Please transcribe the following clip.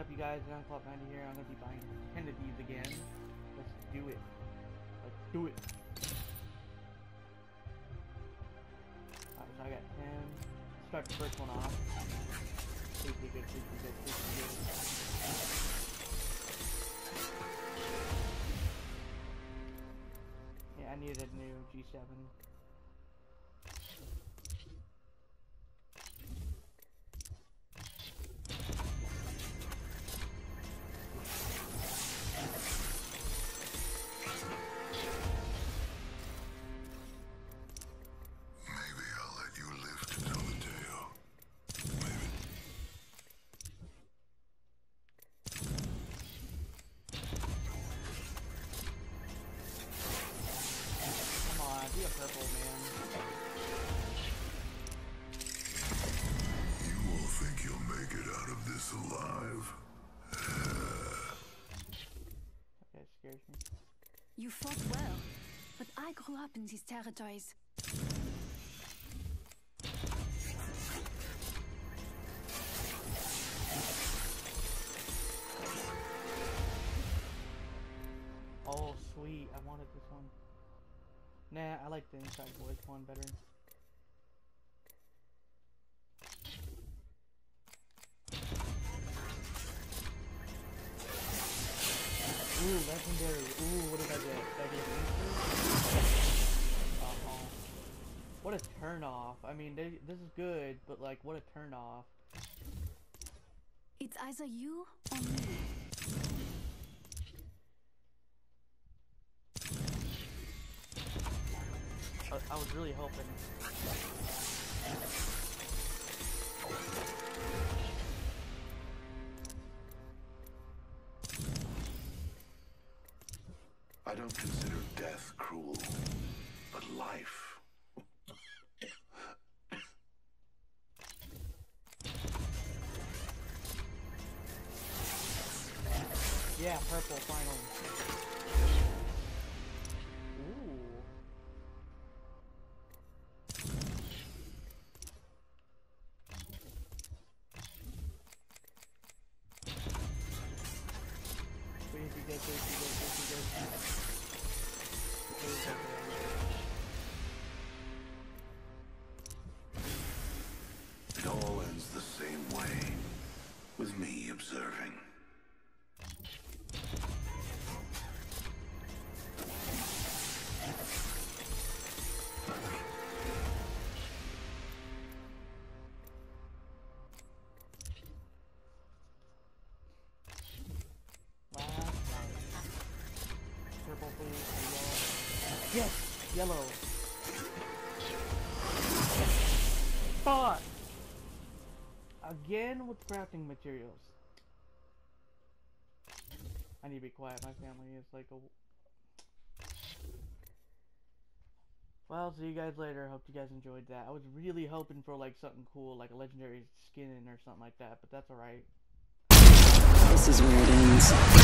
up, you guys? Unclop90 here. I'm gonna be buying 10 of these again. Let's do it. Let's do it. Alright, so I got 10. Let's start the first one off. Please be good, please be good, please be good. Yeah, I needed a new G7. Purple, man. You all think you'll make it out of this alive? That scares me. You fought well, but I grew up in these territories. Oh, sweet. I wanted this one. Nah, I like the Inside Voice one better. Ooh, legendary. Ooh, what did I get? Did I get an Uh-oh. What a turn off. I mean, this is good, but like, what a turn off. It's either you or me. I was really hoping. I don't consider death cruel, but life. Yeah, purple, finally. Ooh. It all ends the same way, with me observing. Purple, please. Yellow. Yes! Yellow. Fuck! Again with crafting materials. I need to be quiet. My family is like a... Well, see you guys later. Hope you guys enjoyed that. I was really hoping for like something cool, like a legendary skin or something like that, but that's alright. This is where it ends.